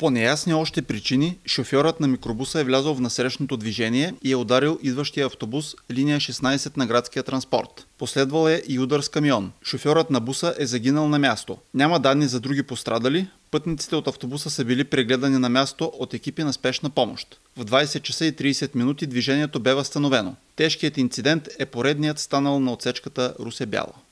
По неясни още причини, шофьорът на микробуса е влязъл в насрещното движение и е ударил идващия автобус линия 16 на градския транспорт. Последвал е и удар с камион. Шофьорът на буса е загинал на място. Няма данни за други пострадали. Пътниците от автобуса са били прегледани на място от екипи на спешна помощ. В 20 часа и 30 минути движението бе възстановено. Тежкият инцидент е поредният станал на отсечката Русе-Бяла.